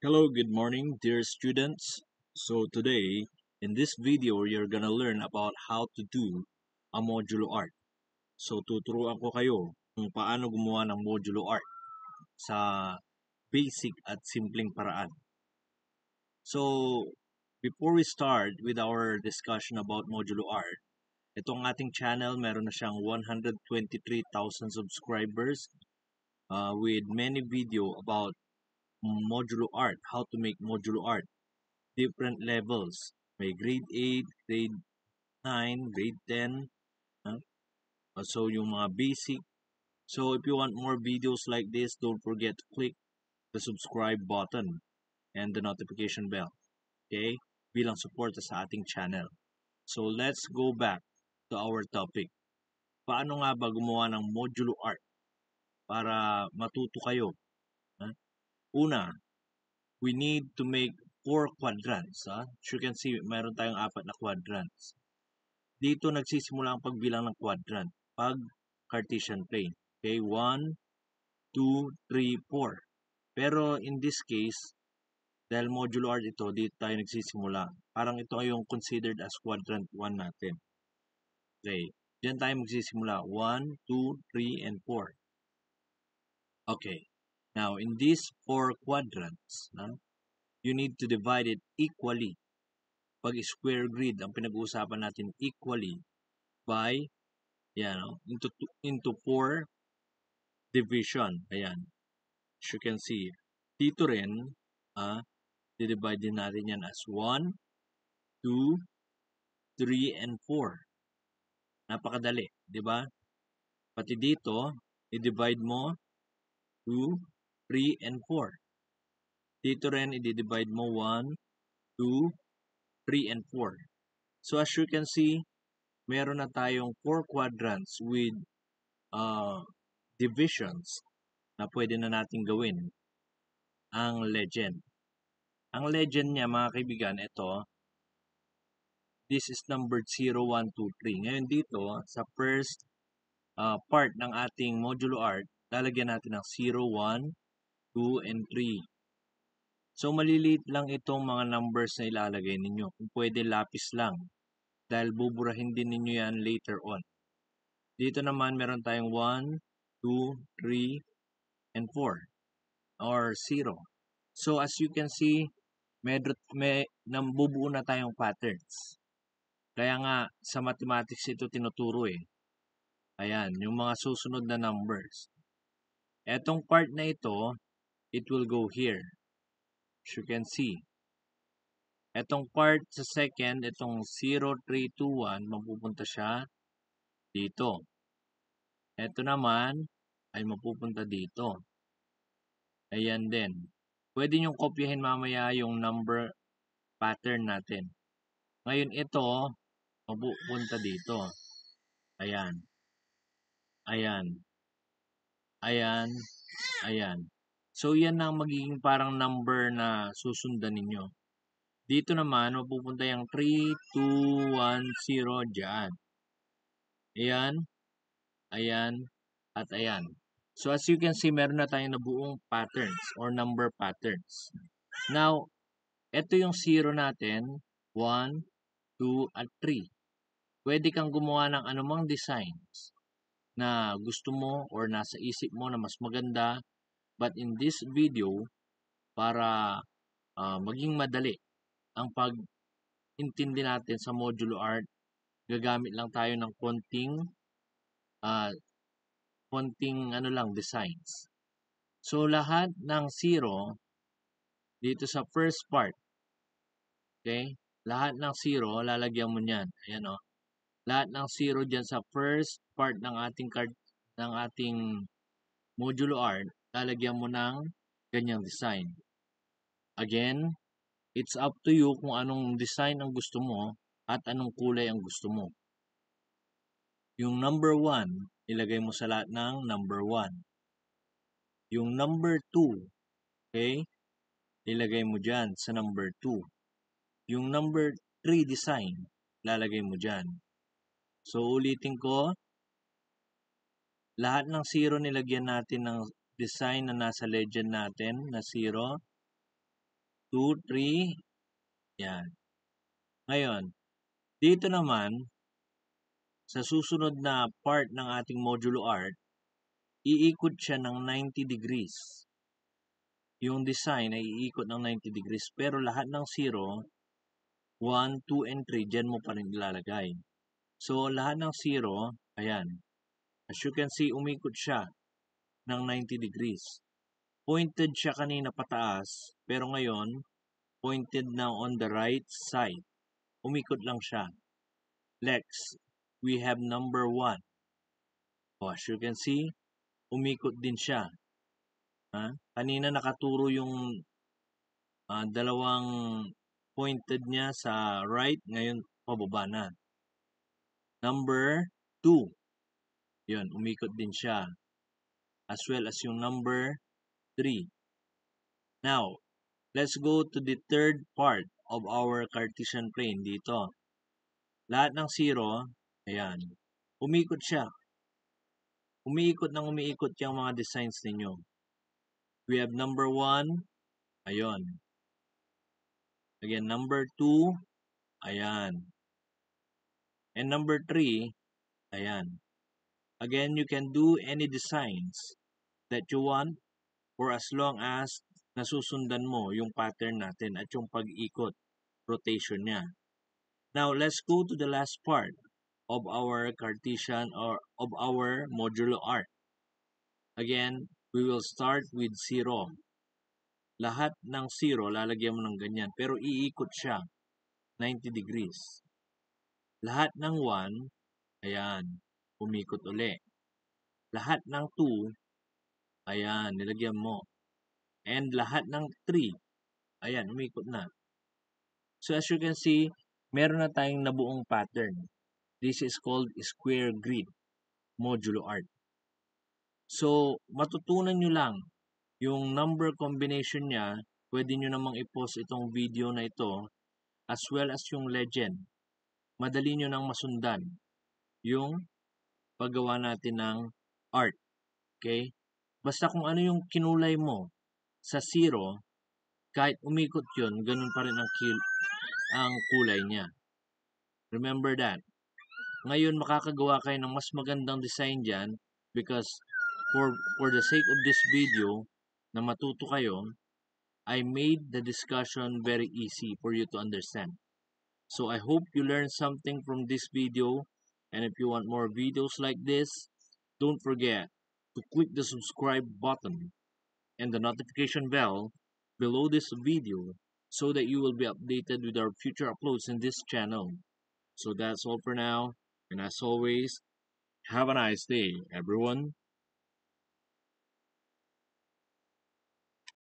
Hello, good morning, dear students. So today, in this video, you're gonna learn about how to do a modulo art. So tuturuan ko kayo kung paano gumawa ng modulo art sa basic at simpleng paraan. So, before we start with our discussion about modulo art, itong ating channel, meron na siyang 123,000 subscribers with many video about modulo art, how to make modulo art. Different levels. May grade 8, grade 9, grade 10. Huh? So, yung mga basic. So, if you want more videos like this, don't forget to click the subscribe button and the notification bell. Okay? Bilang suporta sa ating channel. So, let's go back to our topic. Paano nga ba gumawa ng modulo art para matuto kayo? Huh? Una, we need to make 4 quadrants. As you can see, mayroon tayong 4 na quadrants. Dito nagsisimula ang pagbilang ng quadrant pag Cartesian plane. Okay, 1, 2, 3, 4. Pero in this case, dahil modulo art ito, dito tayo nagsisimula. Parang ito ay yung considered as quadrant 1 natin. Okay, diyan tayo magsisimula. 1, 2, 3, and 4. Okay, now in these 4 quadrants, you need to divide it equally. Pag square grid ang pinag-uusapan natin equally by into 4 division. Ayan. As you can see, dito rin, di-divide din natin yan as 1, 2, 3, and 4. Napakadali, di ba? Pati dito, i-divide mo 2, 3, and 4. Dito rin, i-divide mo 1, 2, 3, and 4. So as you can see, meron na tayong 4 quadrants with divisions na pwede na natin gawin ang legend. Ang legend niya, mga kaibigan, ito, this is numbered 0, 1, 2, 3. Ngayon dito, sa first part ng ating modulo art, lalagyan natin ng 0, 1, 2, and 3. So, maliliit lang itong mga numbers na ilalagay ninyo. Kung pwede, lapis lang. Dahil buburahin din ninyo yan later on. Dito naman, meron tayong 1, 2, 3, and 4. Or 0. So, as you can see, may nambubuo na tayong patterns. Kaya nga, sa mathematics ito tinuturo eh. Ayan, yung mga susunod na numbers. Etong part na ito, it will go here. As you can see. Etong part sa second, itong 0, 3, 2, 1, mapupunta siya dito. Ito naman, ay mapupunta dito. Ayan din. Pwede nyo kopyahin mamaya yung number pattern natin. Ngayon ito, mapupunta dito. Ayan. Ayan. Ayan. Ayan. So, yan ang magiging parang number na susundan ninyo. Dito naman, mapupunta yung 3, 2, 1, 0 dyan. Ayan. Ayan. At ayan. So, as you can see, meron na tayong nabuong patterns or number patterns. Now, ito yung 0 natin. 1, 2, at 3. Pwede kang gumawa ng anumang designs na gusto mo or nasa isip mo na mas maganda. But in this video, para maging madali ang pag-intindi natin sa modulo art, gagamit lang tayo ng konting designs. So, lahat ng 0 dito sa first part, okay? Lahat ng 0, lalagyan mo niyan. Ayan o. Lahat ng 0 dyan sa first part ng ating modulo art, lalagyan mo ng ganyang design. Again, it's up to you kung anong design ang gusto mo at anong kulay ang gusto mo. Yung number 1, ilagay mo sa lahat ng number 1. Yung number 2, okay? Ilagay mo dyan sa number 2. Yung number 3 design, lalagay mo dyan. So, ulitin ko, lahat ng 0 nilagyan natin ng design na nasa legend natin na 0. 2, 3. Yan. Ngayon, dito naman, sa susunod na part ng ating modulo art, iikot siya ng 90 degrees. Yung design ay iikot ng 90 degrees, pero lahat ng 0, 1, 2, and 3, dyan mo pa rin ilalagay. So, lahat ng 0, ayan. As you can see, umikot siya ng 90 degrees. Pointed siya kanina pataas, pero ngayon, pointed na on the right side. Umikot lang siya. Next, we have number 1. As you can see, umikot din siya. Kanina nakaturo yung dalawang pointed niya sa right, ngayon pababa na. Number 2. Yun, umikot din siya. As well as yung number 3. Now, let's go to the third part of our Cartesian plane dito. Lahat ng 0, ayan, umikot siya. Umiikot ng umiikot yung mga designs ninyo. We have number 1, ayun. Again, number 2, ayan. And number 3, ayan. Again, you can do any designs that you want for as long as nasusundan mo yung pattern natin at yung pag-ikot, rotation niya. Now, let's go to the last part of our Cartesian or of our modulo art. Again, we will start with 0. Lahat ng 0, lalagyan mo ng ganyan, pero iikot siya 90 degrees. Lahat ng 1, ayan, umikot uli. Lahat ng 2, ayan, nilagyan mo. And lahat ng 3, ayan, umikot na. So as you can see, meron na tayong nabuong pattern. This is called square grid modulo art. So, matutunan nyo lang yung number combination niya. Pwede nyo namang i-post itong video na ito as well as yung legend. Madali nyo nang masundan yung paggawa natin ng art. Okay? Basta kung ano yung kinulay mo sa 0, kahit umikot yun, ganun pa rin ang kulay niya. Remember that. Ngayon, makakagawa kayo ng mas magandang design dyan because for the sake of this video, na matuto kayo, I made the discussion very easy for you to understand. So I hope you learned something from this video, and if you want more videos like this, don't forget to click the subscribe button and the notification bell below this video so that you will be updated with our future uploads in this channel. So that's all for now, and as always, have a nice day, everyone.